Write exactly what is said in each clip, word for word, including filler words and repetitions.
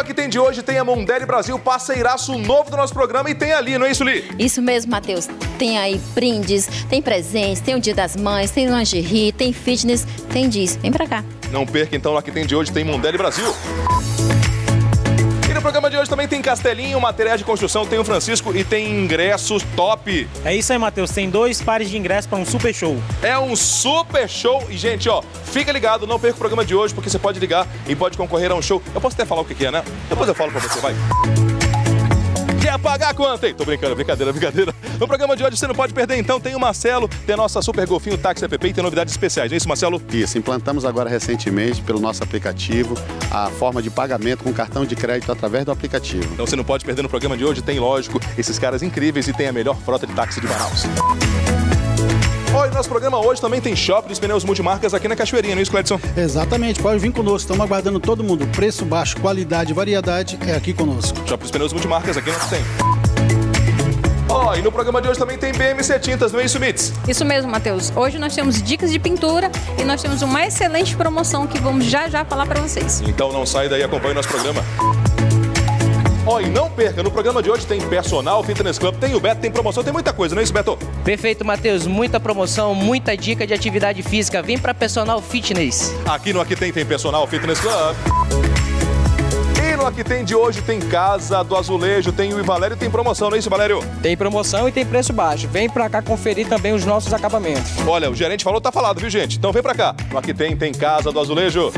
Aqui Tem de hoje tem a Mondelli Brasil, parceiraço novo do nosso programa, e tem ali, não é isso, Li? Isso mesmo, Matheus. Tem aí brindes, tem presentes, tem o Dia das Mães, tem lingerie, tem fitness, tem disso. Vem pra cá. Não perca, então, no Aqui Tem de hoje tem Mondelli Brasil. E no programa de hoje também tem Castelinho, materiais de construção, tem o Francisco e tem ingressos top. É isso aí, Matheus. Tem dois pares de ingressos para um super show. É um super show. E, gente, ó, fica ligado, não perca o programa de hoje, porque você pode ligar e pode concorrer a um show. Eu posso até falar o que é, né? Depois eu falo pra você, vai. Quer pagar quanto, hein? Tô brincando, brincadeira, brincadeira. No programa de hoje você não pode perder, então tem o Marcelo, tem a nossa Super Golfinho Táxi App e tem novidades especiais, não é isso, Marcelo? Isso, implantamos agora recentemente pelo nosso aplicativo a forma de pagamento com cartão de crédito através do aplicativo. Então você não pode perder no programa de hoje, tem, lógico, esses caras incríveis e tem a melhor frota de táxi de Manaus. Olha, nosso programa hoje também tem Shopping dos Pneus Multimarcas aqui na Cachoeirinha, não é isso, Cledson? Exatamente, pode vir conosco, estamos aguardando todo mundo. Preço baixo, qualidade, variedade é aqui conosco. Shopping dos Pneus Multimarcas aqui nós tem. Ó, oh, e no programa de hoje também tem B M C Tintas, não é isso, Mitz? Isso mesmo, Matheus. Hoje nós temos dicas de pintura e nós temos uma excelente promoção que vamos já já falar para vocês. Então não sai daí, acompanhe o nosso programa. Ó, oh, e não perca, no programa de hoje tem Personal Fitness Club, tem o Beto, tem promoção, tem muita coisa, não é isso, Beto? Perfeito, Matheus. Muita promoção, muita dica de atividade física. Vem para Personal Fitness. Aqui no Aqui Tem, tem Personal Fitness Club. E no Aqui Tem de hoje tem Casa do Azulejo, tem o Valério, tem promoção, não é isso, Valério? Tem promoção e tem preço baixo. Vem pra cá conferir também os nossos acabamentos. Olha, o gerente falou, tá falado, viu, gente? Então vem pra cá. No Aqui Tem, tem Casa do Azulejo.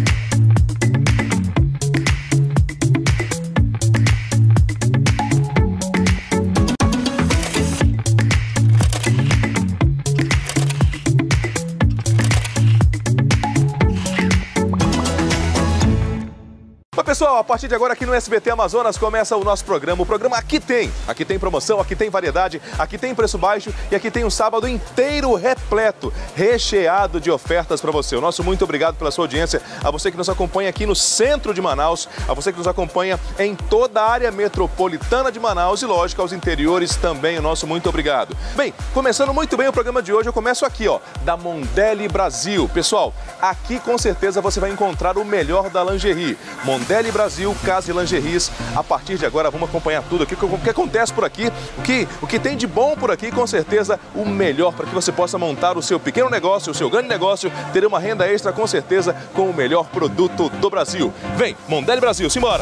Pessoal, a partir de agora aqui no S B T Amazonas começa o nosso programa, o programa Aqui Tem. Aqui tem promoção, aqui tem variedade, aqui tem preço baixo e aqui tem um sábado inteiro repleto, recheado de ofertas para você. O nosso muito obrigado pela sua audiência, a você que nos acompanha aqui no centro de Manaus, a você que nos acompanha em toda a área metropolitana de Manaus e, lógico, aos interiores também, o nosso muito obrigado. Bem, começando muito bem o programa de hoje, eu começo aqui, ó, da Mondelli Brasil. Pessoal, aqui com certeza você vai encontrar o melhor da lingerie. Mondelli Brasil, Casa e Lingeries. A partir de agora vamos acompanhar tudo aqui, o que acontece por aqui, o que, o que tem de bom por aqui, com certeza o melhor para que você possa montar o seu pequeno negócio, o seu grande negócio, ter uma renda extra com certeza com o melhor produto do Brasil. Vem, Mondelli Brasil, simbora!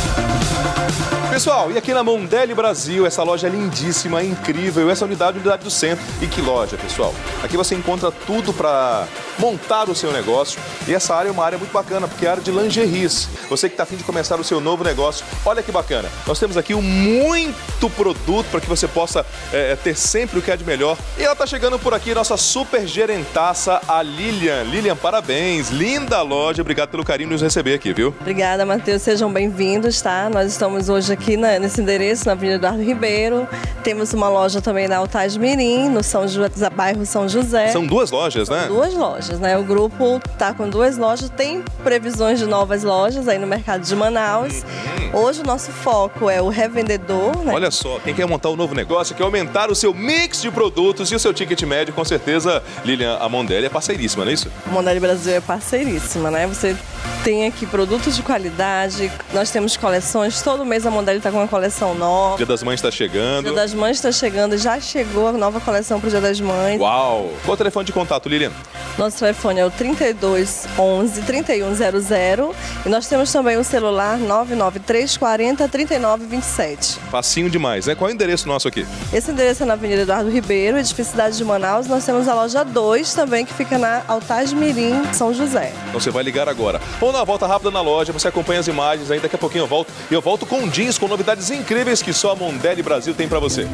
Pessoal, e aqui na Mondelli Brasil, essa loja é lindíssima, incrível, essa unidade, unidade do centro. E que loja, pessoal? Aqui você encontra tudo para montar o seu negócio. E essa área é uma área muito bacana, porque é a área de lingeries. Você que está a fim de começar o seu novo negócio, olha que bacana. Nós temos aqui um muito produto para que você possa é, ter sempre o que é de melhor. E ela está chegando por aqui, nossa super gerentaça, a Lilian. Lilian, parabéns, linda loja, obrigado pelo carinho de nos receber aqui, viu? Obrigada, Matheus, sejam bem-vindos, tá? Nós estamos hoje aqui na, nesse endereço, na Avenida Eduardo Ribeiro. Temos uma loja também na Altais Mirim, no São Ju... bairro São José. São duas lojas, né? São duas lojas, né? O grupo tá com duas lojas, tem previsões de novas lojas aí no mercado de Manaus. Uhum. Hoje o nosso foco é o revendedor, né? Olha só, quem quer montar um novo negócio, quer aumentar o seu mix de produtos e o seu ticket médio, com certeza, Lilian, a Mondelli é parceiríssima, não é isso? A Mondelli Brasil é parceiríssima, né? Você tem aqui produtos de qualidade, nós temos coleções, todo mês a Mondelli está com uma coleção nova. Dia das Mães está chegando. Dia das Mães está chegando, já chegou a nova coleção para o Dia das Mães. Uau! Qual o telefone de contato, Lilian? Nosso telefone é o trinta e dois, onze, trinta e um zero zero e nós temos também o celular nove nove três, quarenta, trinta e nove, vinte e sete. Facinho demais, né? Qual é o endereço nosso aqui? Esse endereço é na Avenida Eduardo Ribeiro, edifício Cidade de Manaus. Nós temos a loja dois também, que fica na Altais Mirim, São José. Então você vai ligar agora. Ou na volta rápida na loja, você acompanha as imagens, aí daqui a pouquinho eu volto. E eu volto com jeans, com novidades incríveis que só a Mondelli Brasil tem pra você.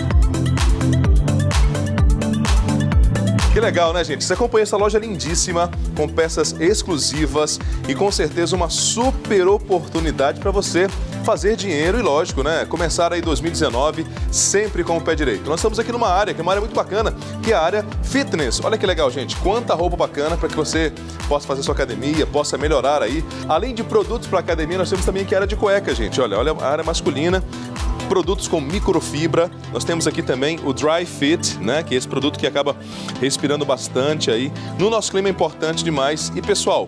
Que legal, né, gente? Você acompanha essa loja lindíssima, com peças exclusivas e com certeza uma super oportunidade para você fazer dinheiro e, lógico, né, começar aí dois mil e dezenove sempre com o pé direito. Nós estamos aqui numa área, que é uma área muito bacana, que é a área fitness. Olha que legal, gente. Quanta roupa bacana para que você possa fazer sua academia, possa melhorar aí. Além de produtos para academia, nós temos também aqui a área de cueca, gente. Olha, olha a área masculina. Produtos com microfibra. Nós temos aqui também o Dry Fit, né? Que é esse produto que acaba respirando bastante aí. No nosso clima é importante demais. E, pessoal,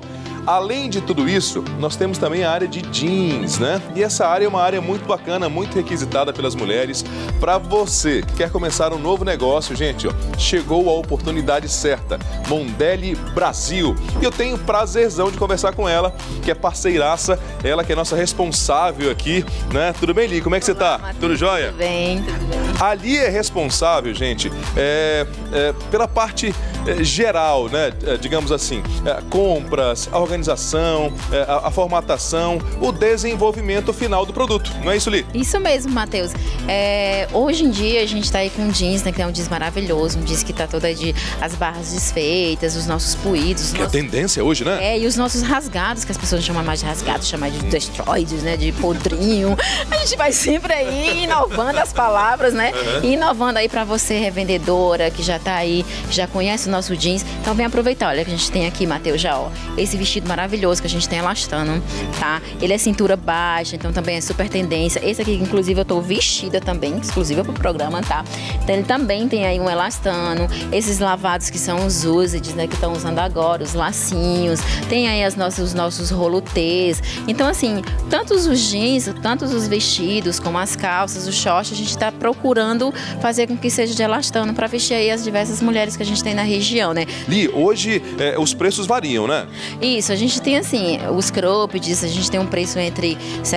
Além de tudo isso, nós temos também a área de jeans, né? E essa área é uma área muito bacana, muito requisitada pelas mulheres. Para você que quer começar um novo negócio, gente, ó, chegou a oportunidade certa. Mondelli Brasil. E eu tenho prazerzão de conversar com ela, que é parceiraça, ela que é nossa responsável aqui, né? Tudo bem, Li? Como é que Olá, você tá? Matheus, tudo jóia? Tudo bem, tudo bem. A Li é responsável, gente, é, é, pela parte é, geral, né? É, digamos assim, é, compras, a organização, é, a, a formatação, o desenvolvimento final do produto. Não é isso, Li? Isso mesmo, Matheus. É, hoje em dia a gente está aí com um jeans, né, que é um jeans maravilhoso, um jeans que tá toda de as barras desfeitas, os nossos puídos. Os que nossos... é a tendência hoje, né? É, e os nossos rasgados, que as pessoas chamam mais de rasgados, chamam de destroides, né, de podrinho. A gente vai sempre aí inovando as palavras, né? Uhum. E inovando aí para você, revendedora, que já tá aí, já conhece o nosso jeans. Então vem aproveitar, olha que a gente tem aqui, Matheus, já, ó, esse vestido maravilhoso que a gente tem elastano, tá? Ele é cintura baixa, então também é super tendência. Esse aqui, inclusive, eu tô vestida também, exclusiva pro programa, tá? Então ele também tem aí um elastano, esses lavados que são os useds, né, que estão usando agora, os lacinhos, tem aí as nossas, os nossos rolotês. Então, assim, tanto os jeans, tanto os vestidos, como as calças, os shorts, a gente tá procurando fazer com que seja de elastano para vestir aí as diversas mulheres que a gente tem na região, né? Li, hoje é, os preços variam, né? Isso, a gente tem assim, os croppeds, a gente tem um preço entre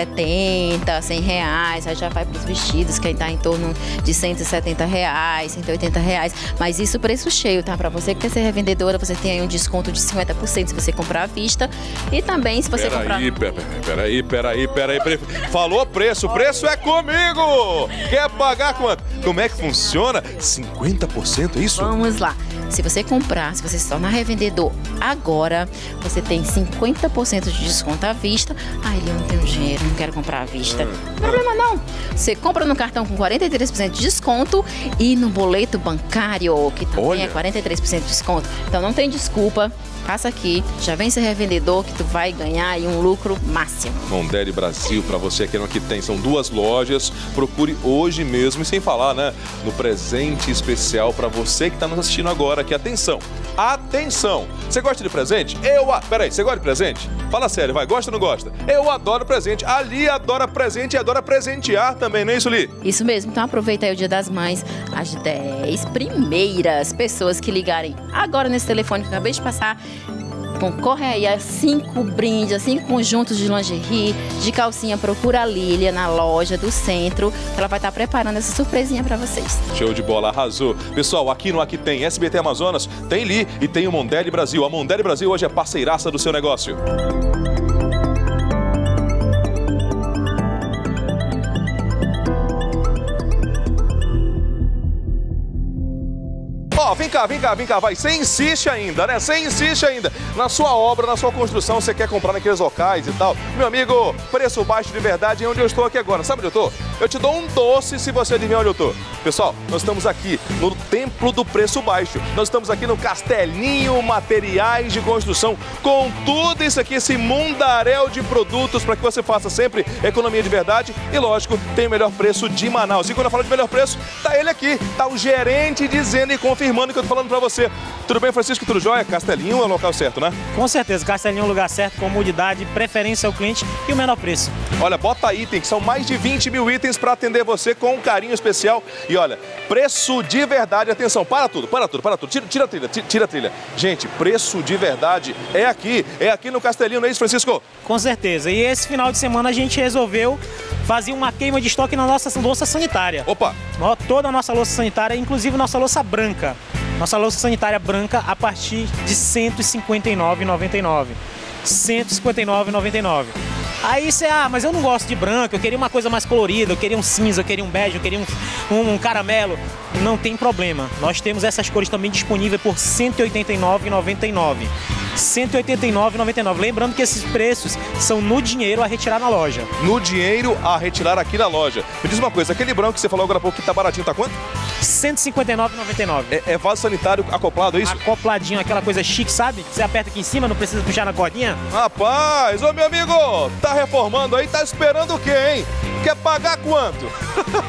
setenta, cem reais, aí já vai para os vestidos, que aí tá em torno de cento e setenta reais, cento e oitenta reais, mas isso preço cheio, tá? Para você que quer ser revendedora, você tem aí um desconto de cinquenta por cento se você comprar à vista, e também se você pera comprar... Aí, pera, peraí, peraí, peraí, peraí, falou preço, preço é comigo! Quer pagar quanto? Como é que funciona? cinquenta por cento, é isso? Vamos lá. Se você comprar, se você se tornar revendedor agora, você tem cinquenta por cento de desconto à vista. Ah, ele não tem dinheiro, não quero comprar à vista. Não tem problema não. Você compra no cartão com quarenta e três por cento de desconto e no boleto bancário, que também Olha. é quarenta e três por cento de desconto. Então não tem desculpa. Passa aqui, já vem ser revendedor que tu vai ganhar aí um lucro máximo. Mondelli Brasil, para você aqui no Aqui Tem, são duas lojas, procure hoje mesmo e sem falar, né, no presente especial para você que está nos assistindo agora, que atenção, atenção, você gosta de presente? Eu, a... peraí, você gosta de presente? Fala sério, vai, gosta ou não gosta? Eu adoro presente, a Li adora presente e adora presentear também, não é isso, Li? Isso mesmo, então aproveita aí o Dia das Mães, as dez primeiras pessoas que ligarem agora nesse telefone que eu acabei de passar, concorre aí a cinco brindes, a cinco conjuntos de lingerie, de calcinha. Procura a Lília na loja do centro, ela vai estar preparando essa surpresinha para vocês. Show de bola, arrasou. Pessoal, aqui no Aqui Tem S B T Amazonas, tem Li e tem o Mondelli Brasil. A Mondelli Brasil hoje é parceiraça do seu negócio. Ó, oh, vem cá, vem cá, vem cá, vai. Você insiste ainda, né? Você insiste ainda. Na sua obra, na sua construção, você quer comprar naqueles locais e tal. Meu amigo, preço baixo de verdade é onde eu estou aqui agora. Sabe onde eu tô? Eu te dou um doce se você adivinhar onde eu tô. Pessoal, nós estamos aqui no Templo do Preço Baixo. Nós estamos aqui no Castelinho Materiais de Construção, com tudo isso aqui, esse mundaréu de produtos para que você faça sempre economia de verdade. E lógico, tem o melhor preço de Manaus. E quando eu falo de melhor preço, tá ele aqui, tá o gerente dizendo e confirmando o que eu tô falando pra você. Tudo bem, Francisco? Tudo jóia? Castelinho é o local certo, né? Com certeza, Castelinho é o lugar certo, comodidade, preferência ao cliente e o menor preço. Olha, bota item, que são mais de vinte mil itens para atender você com um carinho especial. E olha, preço de verdade, atenção, para tudo, para tudo, para tudo, tira, tira a trilha, tira, tira a trilha. Gente, preço de verdade é aqui, é aqui no Castelinho, não é isso, Francisco? Com certeza, e esse final de semana a gente resolveu fazer uma queima de estoque na nossa louça sanitária. Opa! Toda a nossa louça sanitária, inclusive nossa louça branca. Nossa louça sanitária branca a partir de cento e cinquenta e nove reais e noventa e nove centavos. cento e cinquenta e nove reais e noventa e nove centavos. Aí você, ah, mas eu não gosto de branco, eu queria uma coisa mais colorida, eu queria um cinza, eu queria um bege, eu queria um, um, um caramelo. Não tem problema, nós temos essas cores também disponíveis por cento e oitenta e nove reais e noventa e nove centavos. cento e oitenta e nove reais e noventa e nove centavos. Lembrando que esses preços são no dinheiro a retirar na loja. No dinheiro a retirar aqui na loja. Me diz uma coisa, aquele branco que você falou agora há pouco que tá baratinho, tá quanto? cento e cinquenta e nove reais e noventa e nove centavos. É, é vaso sanitário acoplado, é isso? Acopladinho, aquela coisa chique, sabe? Você aperta aqui em cima, não precisa puxar na cordinha. Rapaz, ô meu amigo, tá reformando aí, tá esperando o quê, hein? Quer pagar quanto?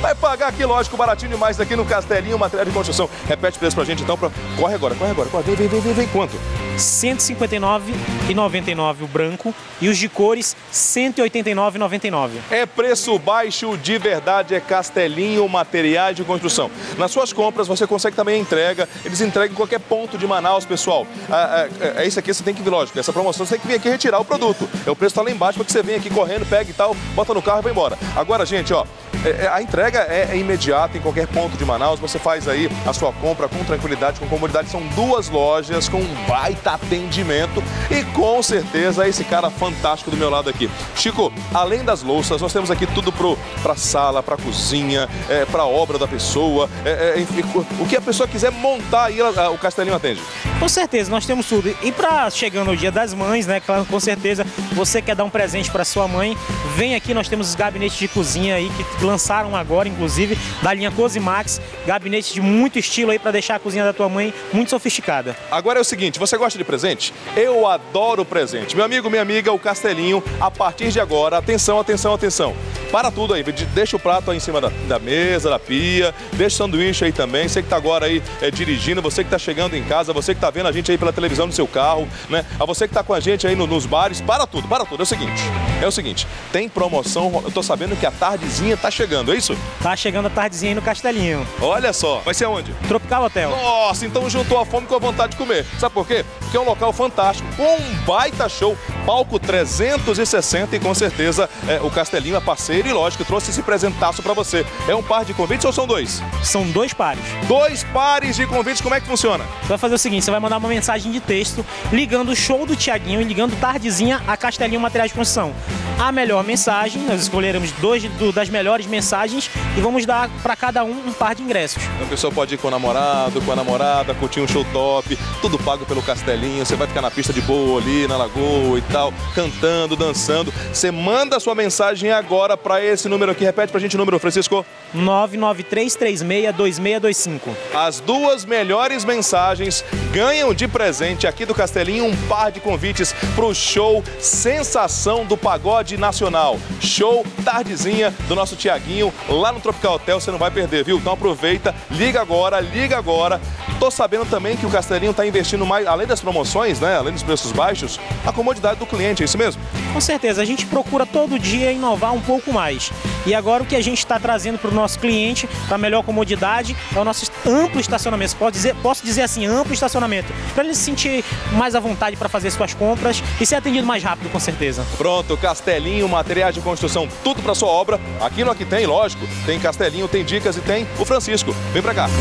vai pagar aqui, lógico, baratinho demais aqui no Castelinho Material de Construção. Repete o preço pra gente então, pra... corre agora, corre agora, corre. Vem, vem, vem, vem, vem, quanto? cento e cinquenta e nove reais e noventa e nove centavos o branco e os de cores cento e oitenta e nove reais e noventa e nove centavos. É preço baixo de verdade, é Castelinho Materiais de Construção. Nas suas compras você consegue também a entrega, eles entregam em qualquer ponto de Manaus, pessoal. É, é, é isso aqui, você tem que vir, lógico, essa promoção você tem que vir aqui retirar o produto. É, o preço tá lá embaixo para que você venha aqui correndo, pega e tal, bota no carro e vai embora. Agora, gente, ó, é, a entrega é, é imediata em qualquer ponto de Manaus, você faz aí a sua compra com tranquilidade, com comodidade. São duas lojas com um baita atendimento e com certeza esse cara fantástico do meu lado aqui. Chico, além das louças, nós temos aqui tudo pro, pra sala, pra cozinha, é, pra obra da pessoa, é, é, enfim, o que a pessoa quiser montar aí, o Castelinho atende. Com certeza, nós temos tudo. E pra chegando o Dia das Mães, né, claro, com certeza, você quer dar um presente pra sua mãe, vem aqui, nós temos os gabinetes de cozinha aí, que lançaram agora, inclusive, da linha Cosimax, gabinetes de muito estilo aí pra deixar a cozinha da tua mãe muito sofisticada. Agora é o seguinte, você gosta de presente? Eu adoro presente. Meu amigo, minha amiga, o Castelinho, a partir de agora, atenção, atenção, atenção. Para tudo aí, deixa o prato aí em cima da, da mesa, da pia, deixa o sanduíche aí também. Você que tá agora aí é, dirigindo, você que tá chegando em casa, você que tá vendo a gente aí pela televisão no seu carro, né? A você que tá com a gente aí no, nos bares, para tudo, para tudo. É o seguinte, é o seguinte, tem promoção, eu tô sabendo que a tardezinha tá chegando, é isso? Tá chegando a tardezinha aí no Castelinho. Olha só, vai ser onde? Tropical Hotel. Nossa, então juntou a fome com a vontade de comer. Sabe por quê? Porque é um local fantástico, com um baita show, palco trezentos e sessenta e com certeza é, o Castelinho é parceiro e lógico, trouxe esse presentaço pra você. É um par de convites ou são dois? São dois pares. Dois pares de convites, como é que funciona? Você vai fazer o seguinte, você vai mandar uma mensagem de texto ligando o show do Tiaguinho e ligando tardezinha a Castelinho Materiais de Construção. A melhor mensagem, nós escolheremos dois do, das melhores mensagens e vamos dar para cada um um par de ingressos. A pessoa pode ir com o namorado, com a namorada, curtir um show top, tudo pago pelo Castelinho, você vai ficar na pista de boa ali, na lagoa e tal, cantando, dançando. Você manda a sua mensagem agora para esse número aqui, repete pra gente o número, Francisco. nove nove três três seis dois seis dois cinco. As duas melhores mensagens ganham de presente aqui do Castelinho um par de convites pro show Sensação do Pagode Nacional. Show tardezinha do nosso Tiaguinho lá no Tropical Hotel, você não vai perder, viu? Então aproveita, liga agora, liga agora. Tô sabendo também que o Castelinho tá investindo mais, além das promoções, né, além dos preços baixos, a comodidade do cliente, é isso mesmo? Com certeza, a gente procura todo dia inovar um pouco mais. E agora o que a gente está trazendo para o nosso cliente, para melhor comodidade, é o nosso amplo estacionamento. Posso dizer, posso dizer assim, amplo estacionamento, para ele se sentir mais à vontade para fazer suas compras e ser atendido mais rápido, com certeza. Pronto, Castelinho, materiais de construção, tudo para sua obra. Aqui no Aqui Tem, lógico, tem Castelinho, tem dicas e tem o Francisco. Vem para cá.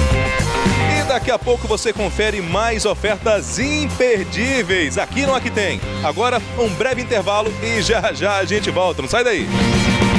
E daqui a pouco você confere mais ofertas imperdíveis aqui no Aqui Tem. Agora, um breve intervalo e já já a gente volta. Não sai daí.